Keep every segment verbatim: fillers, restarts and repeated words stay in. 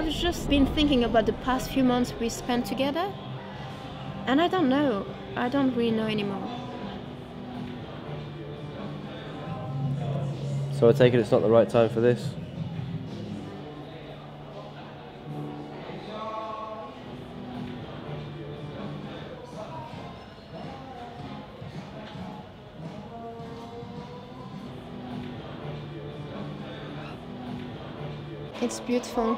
I've just been thinking about the past few months we spent together, and I don't know. I don't really know anymore. So I take it it's not the right time for this? It's beautiful.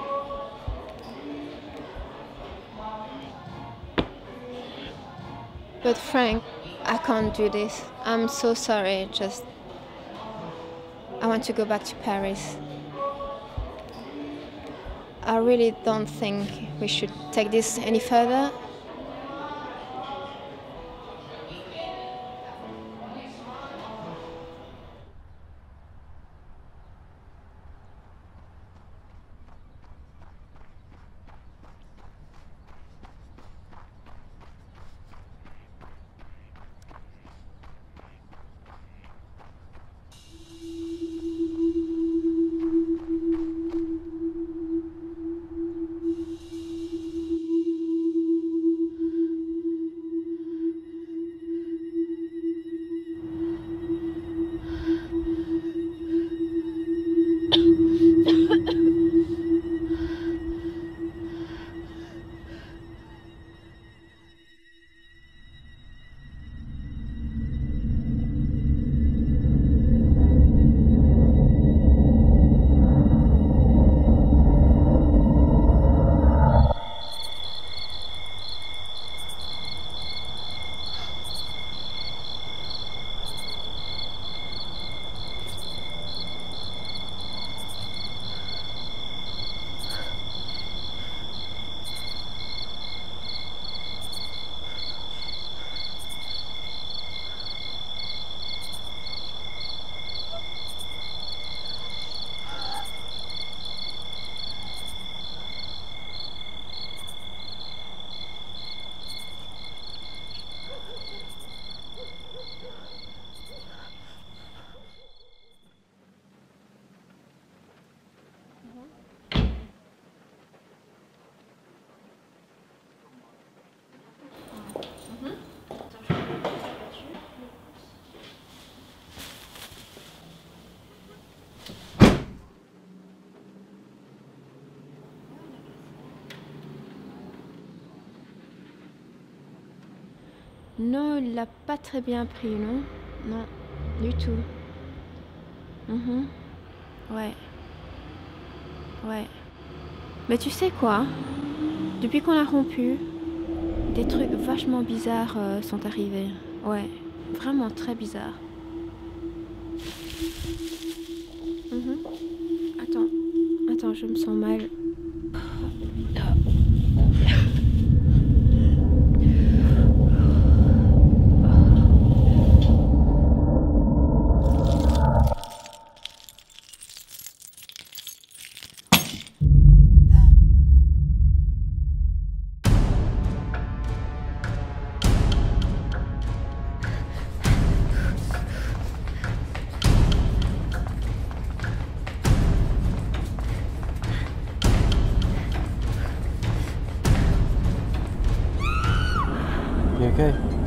But Frank, I can't do this. I'm so sorry, just... I want to go back to Paris. I really don't think we should take this any further. Non, il l'a pas très bien pris, non? Non, du tout. Mhm. Ouais. Ouais. Mais tu sais quoi? Depuis qu'on a rompu, des trucs vachement bizarres euh, sont arrivés. Ouais, vraiment très bizarres. Mhm. Attends, attends, je me sens mal. You okay?